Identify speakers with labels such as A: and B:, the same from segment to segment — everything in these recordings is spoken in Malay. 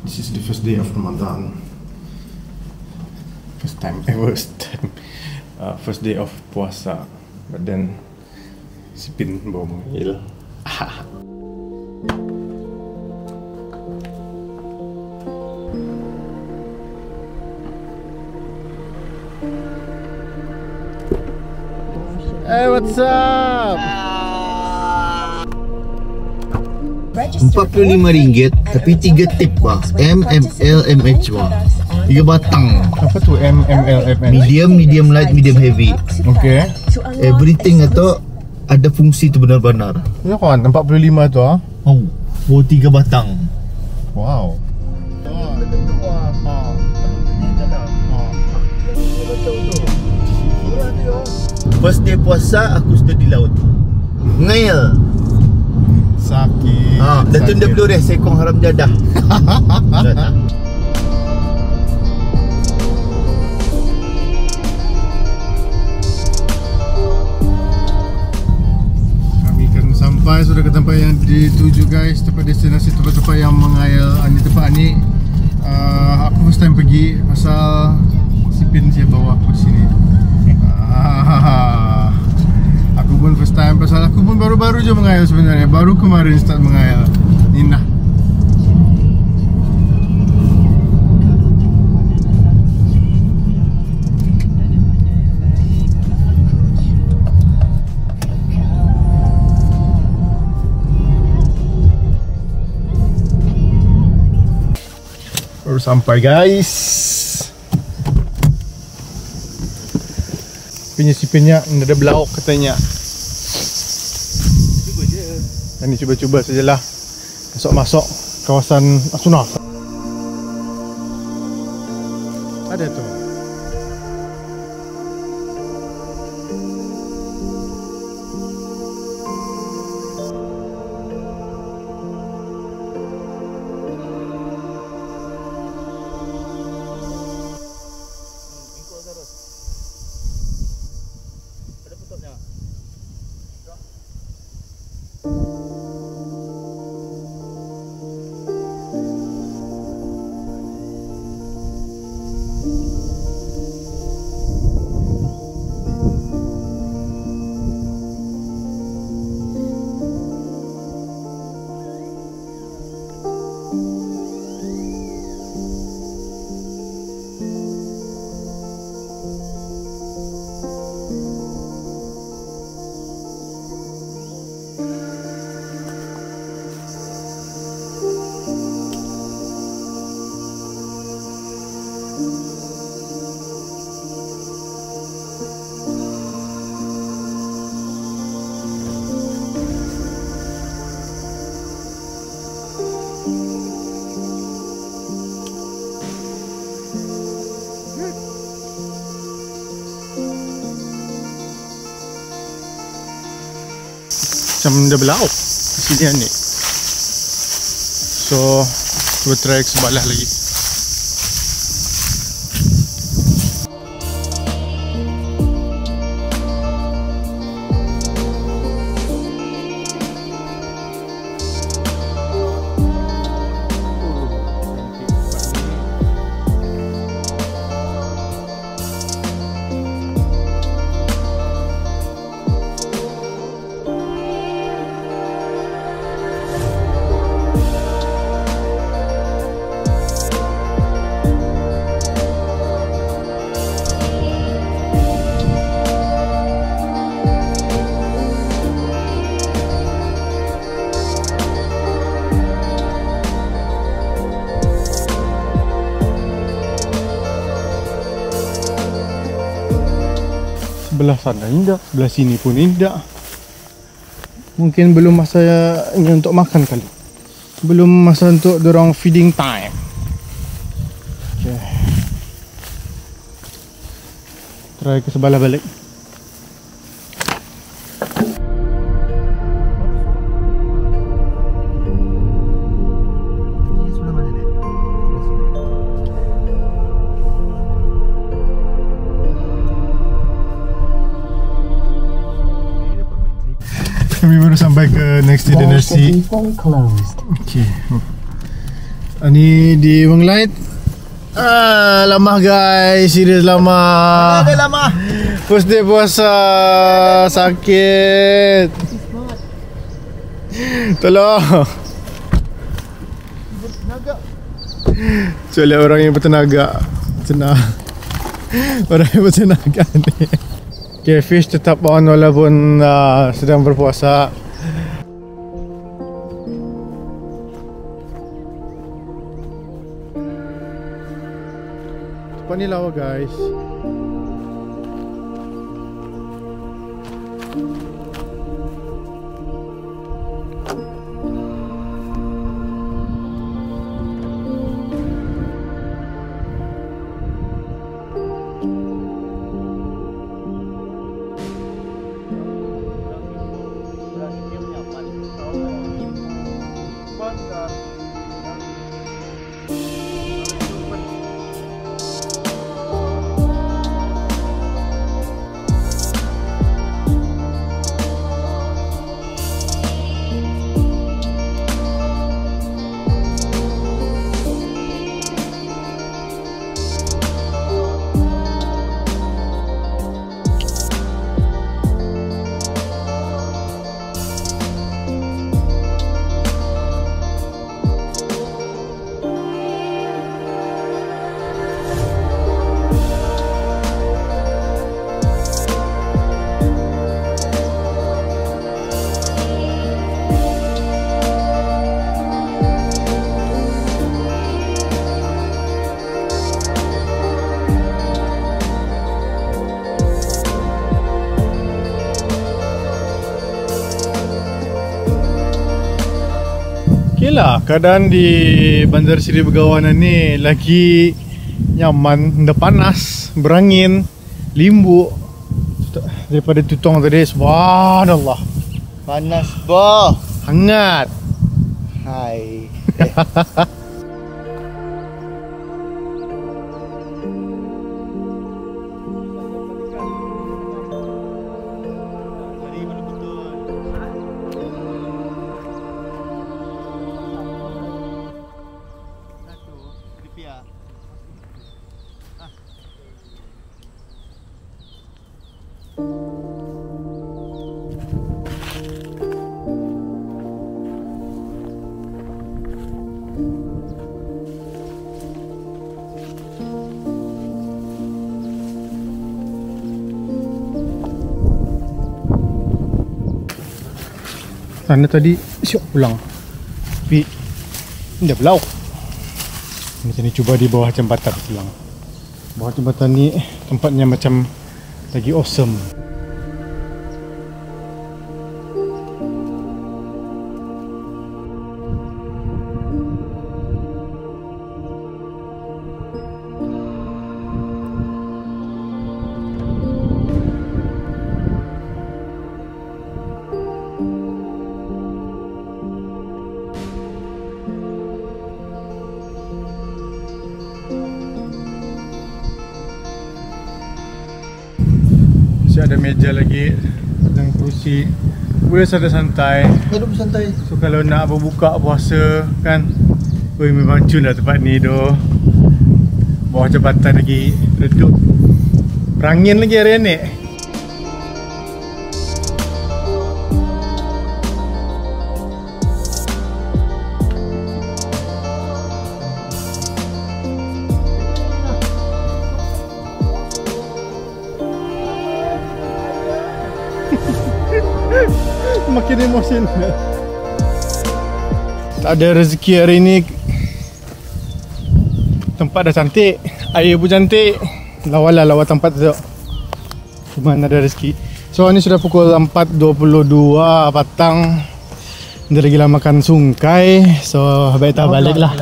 A: This is the first day of Ramadan. First day of puasa. But then Sipin bawa mengail. Hey, what's up?
B: RM45 tapi 3 tip bah. MML, MH bah. 3 batang.
A: Apa tu MML, MH?
B: Medium light, medium heavy.
A: Okay.
B: Everything atau ada fungsi tu benar-benar.
A: Ya kan, 45 tu ah.
B: Oh, 3 batang.
A: Wow.
B: First day puasa aku sudah di laut. Ngail.
A: Sakit.
B: Datun dia belum sekong haram jadah.
A: Kami akan sampai, sudah ke tempat yang dituju guys, tempat destinasi, tempat-tempat yang mengail. Ini tempat ni aku first time pergi, pasal Sipin dia bawa aku di sini. Aku pun first time, pasal aku pun baru-baru je mengail sebenarnya. Baru kemarin start mengail. Ninah. Baru sampai guys. Sipinnya ada belauk katanya. Ini cuba-cuba sajalah. Masuk kawasan Asuna. Ada tu. Macam dia belauk di sini ni. So, cuba try ke sebelah lagi. Sebelah sana indah, sebelah sini pun indah. Mungkin belum masanya untuk makan kali. Belum masa untuk dorang feeding time. Okay. Try ke sebelah balik. Kami baru sampai ke next destinasi. Okay. Ini di Moonlight. Lama guys, serius lama.
B: Ada lama.
A: First day puasa, sakit. Tolong. Soalnya orang yang bertenaga. Orang yang bertenaga ni. Okay, fish tetap on walaupun sedang berpuasa. Tempat ni lawa guys. Okay lah, keadaan di Bandar Seri Begawan ni lagi nyaman, dah panas, berangin, limbu daripada tutong tadi. Subhanallah.
B: Panas boh.
A: Hangat.
B: Hai.
A: Sana tadi syok pulang. Tapi dah belau. Macam ni cuba di bawah jambatan pulang. Bawah jambatan ni tempatnya macam lagi awesome. Masih ada meja lagi dan kerusi, boleh santai-santai.
B: Duduk santai.
A: So kalau nak berbuka puasa kan, oi memang cun lah tempat ni doh. Bawah jambatan lagi redup. Berangin lagi hari ni. Makin emosional. Tak ada rezeki hari ni. Tempat dah cantik, air pun cantik. Lawa tempat tu. Cuma ada rezeki. So ni sudah pukul 4.22 petang. Dia lagi lah makan sungkai. So baik tak balik lah.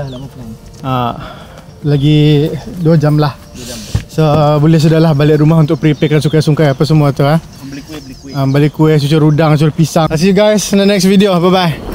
A: Lagi 2 jam lah. So boleh sudahlah balik rumah untuk preparekan sungkai-sungkai apa semua tu.
B: Beli kuih.
A: Balik kuih, cucur udang, cucur pisang. See you guys in the next video. Bye bye.